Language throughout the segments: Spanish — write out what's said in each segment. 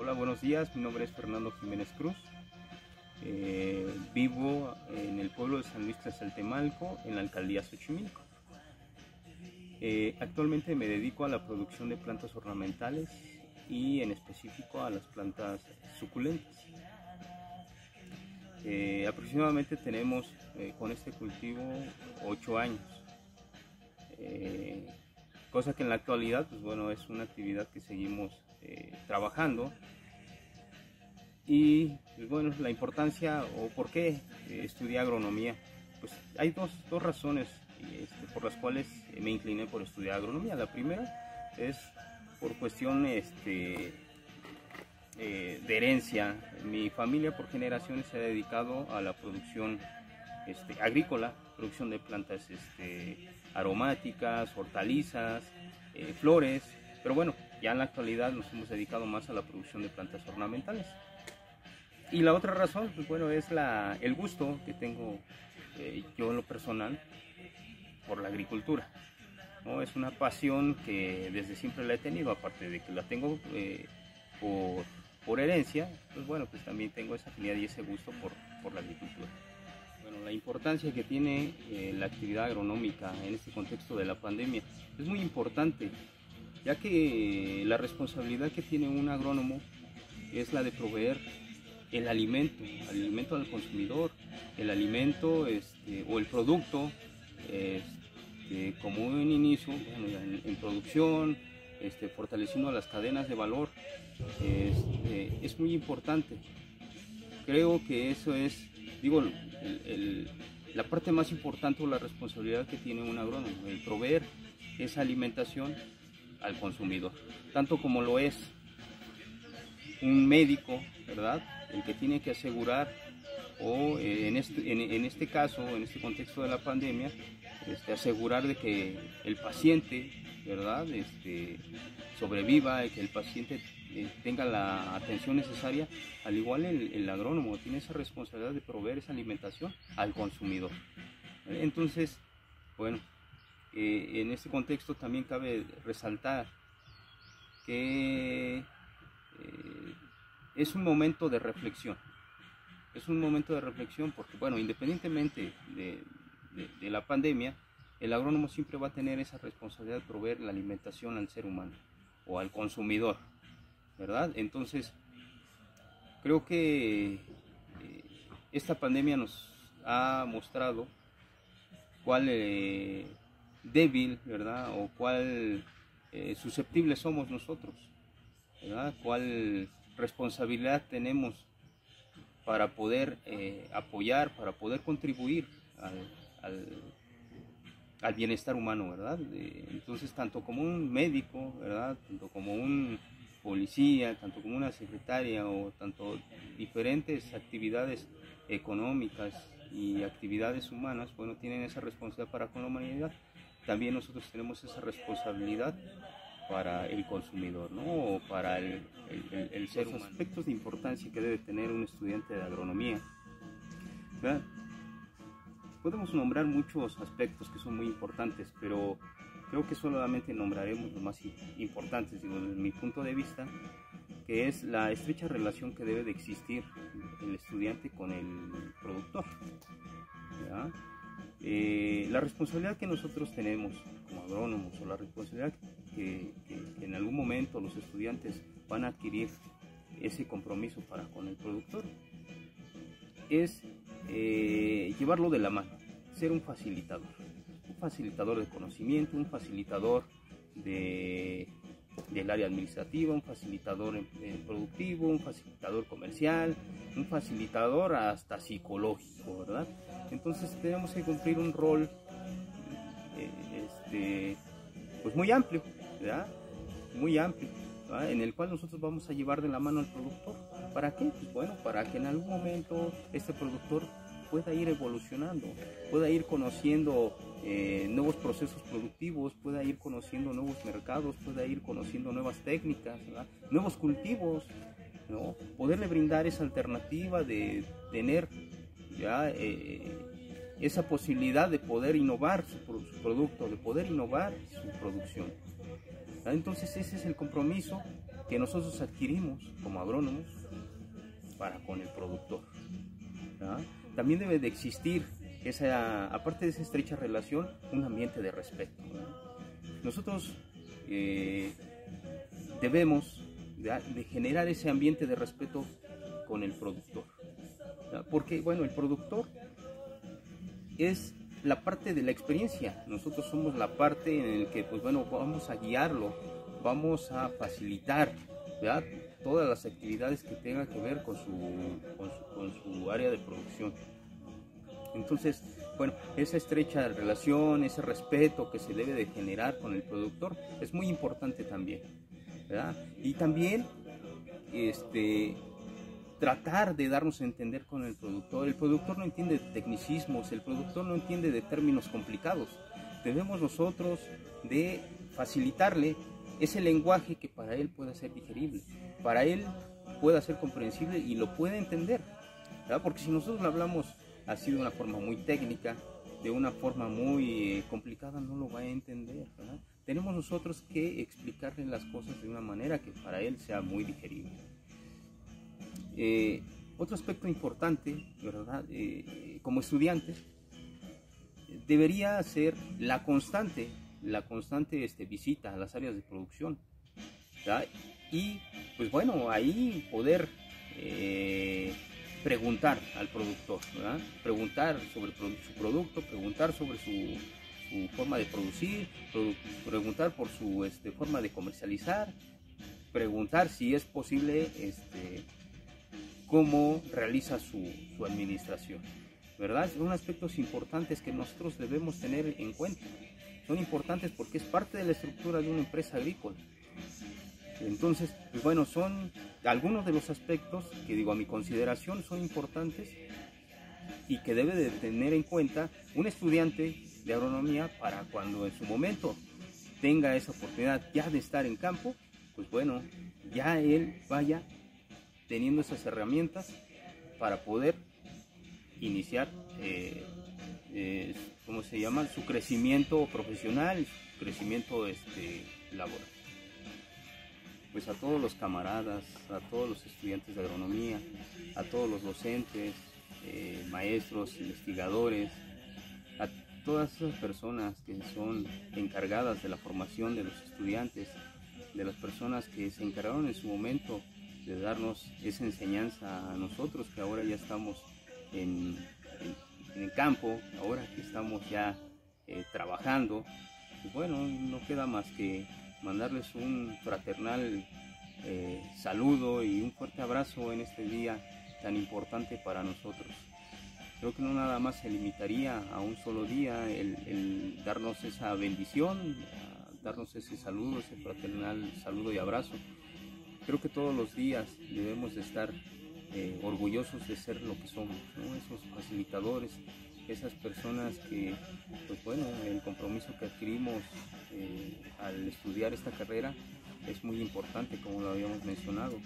Hola, buenos días, mi nombre es Fernando Jiménez Cruz. Vivo en el pueblo de San Luis Tlaxaltemalco, en la alcaldía Xochimilco. Actualmente me dedico a la producción de plantas ornamentales y en específico a las plantas suculentas. Aproximadamente tenemos con este cultivo 8 años, cosa que en la actualidad pues bueno, es una actividad que seguimos trabajando. Y pues bueno, la importancia o por qué estudié agronomía, pues hay dos razones por las cuales me incliné por estudiar agronomía. La primera es por cuestión de herencia. Mi familia por generaciones se ha dedicado a la producción agrícola, producción de plantas aromáticas, hortalizas, flores, pero bueno, ya en la actualidad nos hemos dedicado más a la producción de plantas ornamentales. Y la otra razón, pues bueno, es el gusto que tengo yo en lo personal por la agricultura, ¿no? Es una pasión que desde siempre la he tenido, aparte de que la tengo por herencia, pues bueno, pues también tengo esa afinidad y ese gusto por la agricultura. Bueno, la importancia que tiene la actividad agronómica en este contexto de la pandemia es muy importante, ya que la responsabilidad que tiene un agrónomo es la de proveer el alimento al consumidor, el alimento o el producto como un inicio, bueno, en producción, fortaleciendo las cadenas de valor. Es muy importante. Creo que eso es, digo, la parte más importante o la responsabilidad que tiene un agrónomo, el proveer esa alimentación al consumidor, tanto como lo es un médico, ¿verdad? El que tiene que asegurar, o en este caso, en este contexto de la pandemia, asegurar de que el paciente, ¿verdad? Sobreviva y que el paciente tenga la atención necesaria. Al igual el agrónomo tiene esa responsabilidad de proveer esa alimentación al consumidor. Entonces, bueno, en este contexto también cabe resaltar que es un momento de reflexión. Es un momento de reflexión porque, bueno, independientemente de la pandemia, el agrónomo siempre va a tener esa responsabilidad de proveer la alimentación al ser humano o al consumidor, ¿verdad? Entonces, creo que esta pandemia nos ha mostrado cuál débil, ¿verdad? O cuál susceptibles somos nosotros, ¿verdad? Cuál responsabilidad tenemos para poder apoyar, para poder contribuir al bienestar humano, ¿verdad? Entonces, tanto como un médico, ¿verdad? Tanto como un policía, tanto como una secretaria o tanto diferentes actividades económicas y actividades humanas, bueno, tienen esa responsabilidad para con la humanidad. También nosotros tenemos esa responsabilidad para el consumidor, ¿no? O para el ser humano. Los aspectos de importancia que debe tener un estudiante de agronomía, ¿verdad? Podemos nombrar muchos aspectos que son muy importantes, pero creo que solamente nombraremos los más importantes, digo, desde mi punto de vista, que es la estrecha relación que debe de existir el estudiante con el productor, ¿verdad? La responsabilidad que nosotros tenemos como agrónomos, o la responsabilidad que en algún momento los estudiantes van a adquirir ese compromiso para con el productor, es llevarlo de la mano, ser un facilitador de conocimiento, un facilitador del área administrativa, un facilitador productivo, un facilitador comercial, un facilitador hasta psicológico, ¿verdad? Entonces tenemos que cumplir un rol pues muy amplio, ¿verdad? Muy amplio, ¿verdad? En el cual nosotros vamos a llevar de la mano al productor. ¿Para qué? Pues bueno, para que en algún momento este productor pueda ir evolucionando, pueda ir conociendo nuevos procesos productivos, pueda ir conociendo nuevos mercados, pueda ir conociendo nuevas técnicas, ¿verdad? Nuevos cultivos, ¿no? Poderle brindar esa alternativa de tener ya esa posibilidad de poder innovar su producto, de poder innovar su producción. Entonces ese es el compromiso que nosotros adquirimos como agrónomos para con el productor, ¿verdad? También debe de existir, aparte de esa estrecha relación, un ambiente de respeto, ¿verdad? Nosotros debemos de generar ese ambiente de respeto con el productor, ¿verdad? Porque, bueno, el productor es la parte de la experiencia, nosotros somos la parte en la que, pues bueno, vamos a guiarlo, vamos a facilitar, ¿verdad?, todas las actividades que tengan que ver con su área de producción. Entonces, bueno, esa estrecha relación, ese respeto que se debe de generar con el productor es muy importante también, ¿verdad? Y también tratar de darnos a entender con el productor. El productor no entiende de tecnicismos, el productor no entiende de términos complicados. Debemos nosotros de facilitarle ese lenguaje que para él pueda ser digerible, para él pueda ser comprensible y lo pueda entender, ¿verdad? Porque si nosotros lo hablamos así de una forma muy técnica, de una forma muy complicada, no lo va a entender, ¿verdad? Tenemos nosotros que explicarle las cosas de una manera que para él sea muy digerible. Otro aspecto importante, ¿verdad?, como estudiantes, debería ser la constante visita a las áreas de producción, ¿verdad? Y pues bueno, ahí poder preguntar al productor, ¿verdad? Preguntar sobre su producto, preguntar sobre su forma de producir, preguntar por su forma de comercializar, preguntar si es posible cómo realiza su administración, ¿verdad? Son aspectos importantes que nosotros debemos tener en cuenta. Son importantes porque es parte de la estructura de una empresa agrícola. Entonces, pues bueno, son algunos de los aspectos que, digo, a mi consideración son importantes y que debe de tener en cuenta un estudiante de agronomía para cuando en su momento tenga esa oportunidad ya de estar en campo, pues bueno, ya él vaya teniendo esas herramientas para poder iniciar ¿cómo se llama?, su crecimiento profesional, su crecimiento laboral. Pues a todos los camaradas, a todos los estudiantes de agronomía, a todos los docentes, maestros, investigadores, a todas esas personas que son encargadas de la formación de los estudiantes, de las personas que se encargaron en su momento de darnos esa enseñanza a nosotros que ahora ya estamos en el campo, ahora que estamos ya trabajando, pues bueno, no queda más que mandarles un fraternal saludo y un fuerte abrazo en este día tan importante para nosotros. Creo que no nada más se limitaría a un solo día el darnos esa bendición, darnos ese saludo, ese fraternal saludo y abrazo. Creo que todos los días debemos de estar orgullosos de ser lo que somos, ¿no? Esos facilitadores, esas personas que, pues bueno, el compromiso que adquirimos al estudiar esta carrera es muy importante, como lo habíamos mencionado.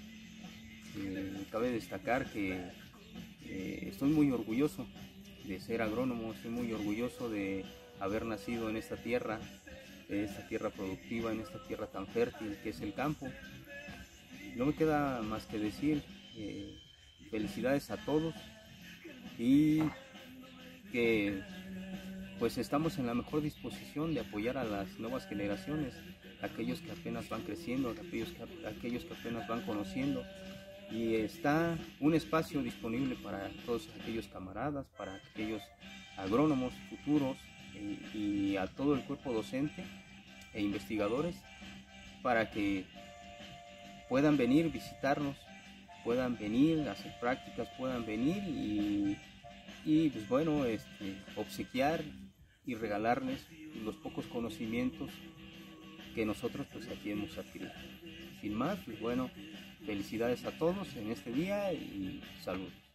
Cabe destacar que estoy muy orgulloso de ser agrónomo, estoy muy orgulloso de haber nacido en esta tierra productiva, en esta tierra tan fértil que es el campo. No me queda más que decir felicidades a todos y que pues estamos en la mejor disposición de apoyar a las nuevas generaciones, aquellos que apenas van creciendo, aquellos que apenas van conociendo, y está un espacio disponible para todos aquellos camaradas, para aquellos agrónomos futuros y a todo el cuerpo docente e investigadores para que puedan venir, visitarnos, puedan venir a hacer prácticas, puedan venir y pues bueno, obsequiar y regalarles los pocos conocimientos que nosotros pues aquí hemos adquirido. Sin más, pues bueno, felicidades a todos en este día y saludos.